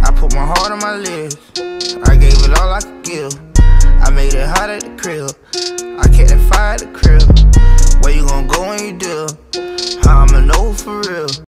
I put my heart on my lips, I gave it all I could give. I made it hot at the crib, I kept that fire at the crib. Where you gon' go